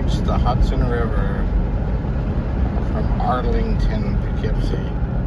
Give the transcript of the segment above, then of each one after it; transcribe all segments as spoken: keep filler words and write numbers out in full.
towards the Hudson River from Arlington, Poughkeepsie.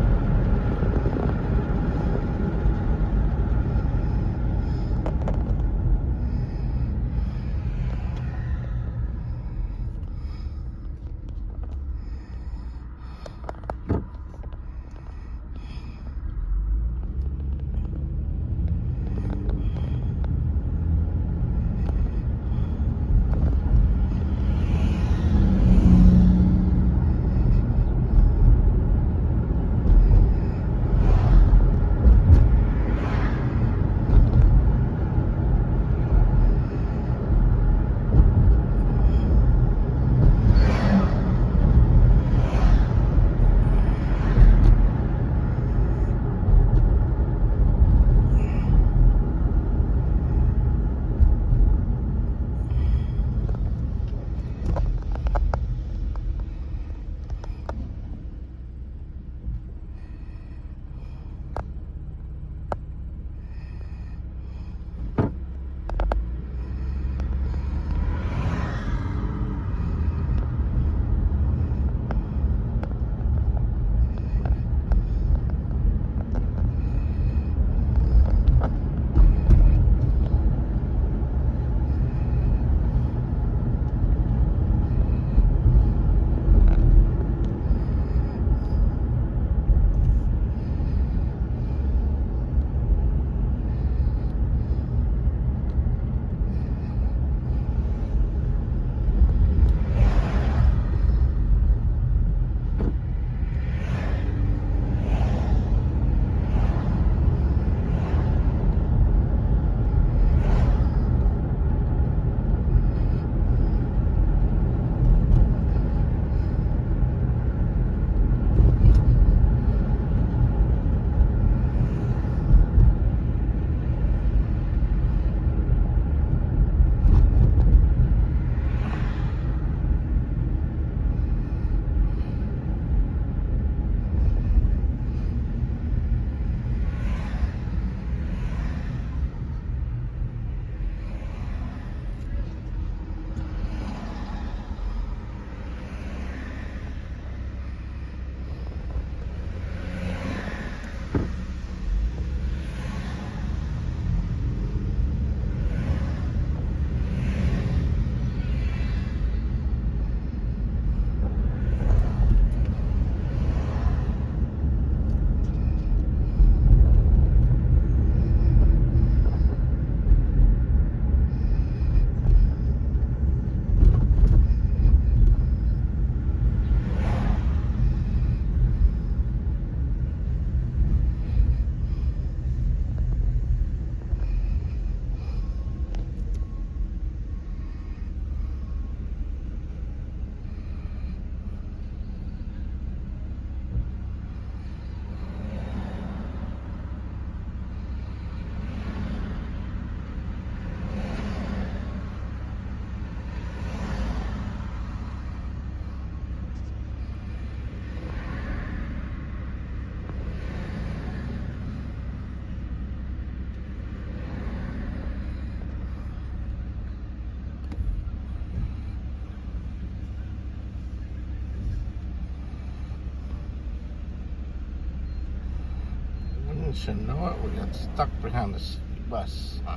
Should know it. We got stuck behind this bus. Huh?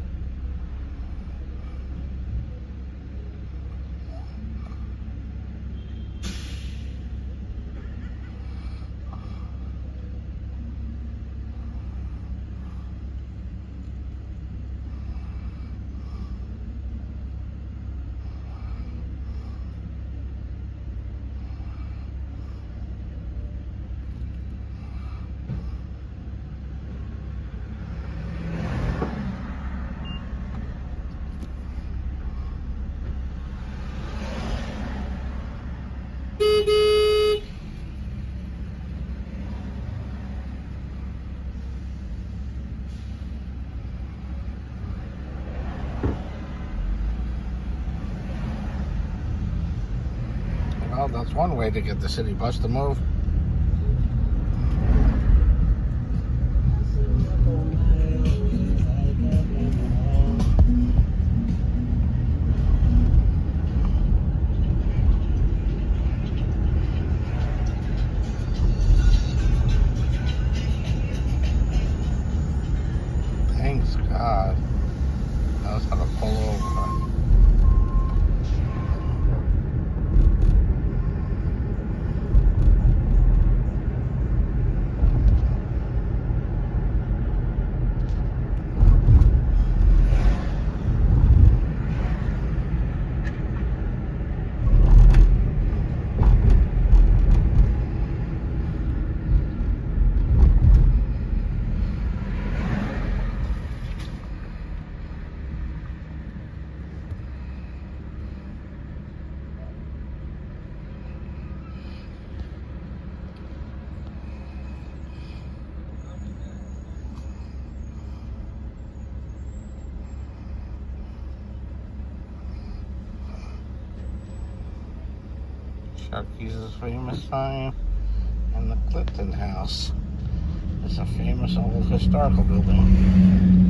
Well, that's one way to get the city bus to move. pull over. Sharky's famous sign, and the Clifton House is a famous old historical building.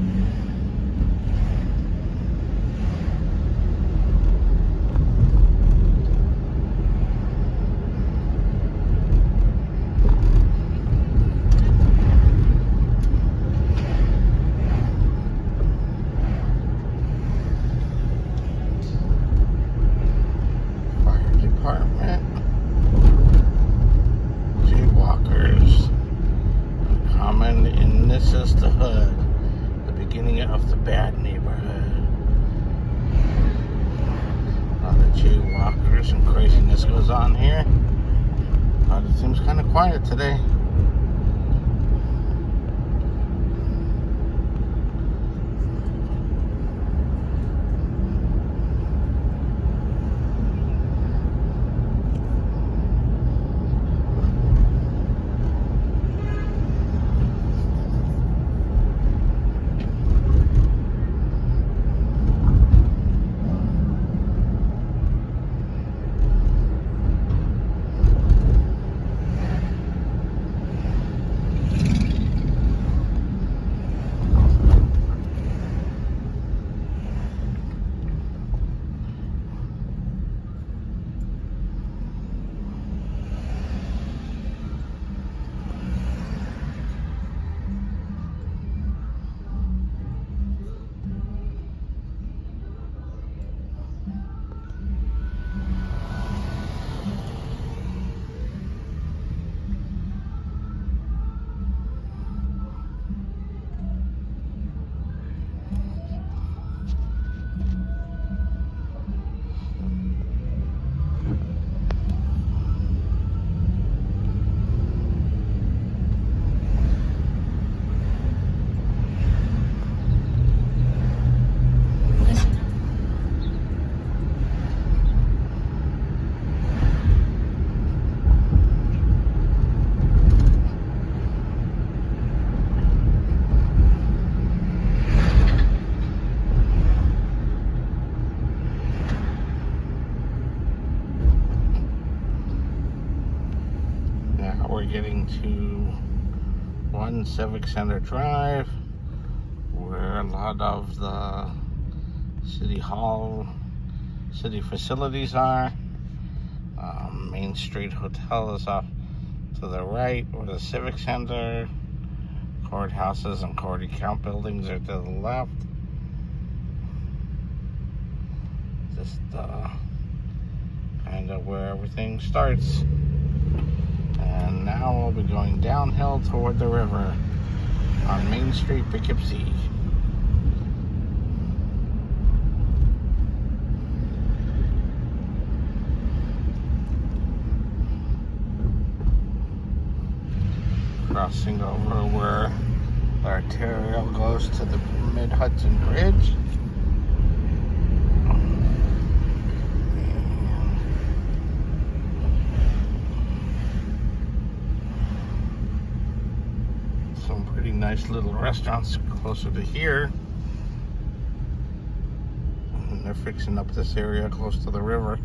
Of the bad neighborhood. A lot of jaywalkers and craziness goes on here, but it seems kind of quiet today. We're getting to One Civic Center Drive, where a lot of the City Hall, city facilities are. Um, Main Street Hotel is off to the right, where the Civic Center, courthouses and court account buildings are to the left. Just uh, kind of where everything starts. And now we'll be going downhill toward the river on Main Street, Poughkeepsie. Crossing over where the arterial goes to the Mid-Hudson Bridge. Some pretty nice little restaurants closer to here. And they're fixing up this area close to the river.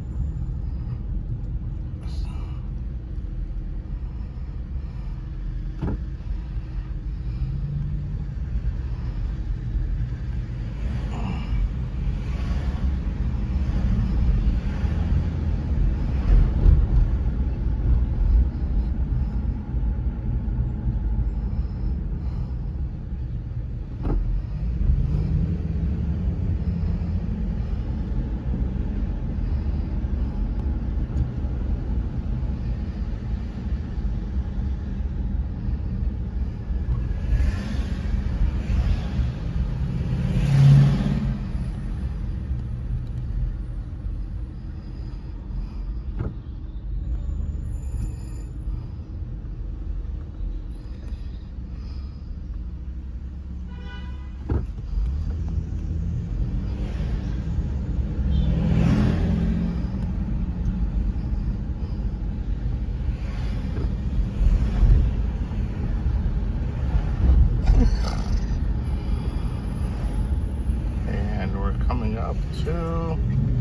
coming up to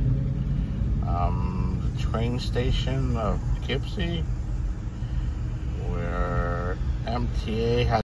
um, the train station of Poughkeepsie, where M T A has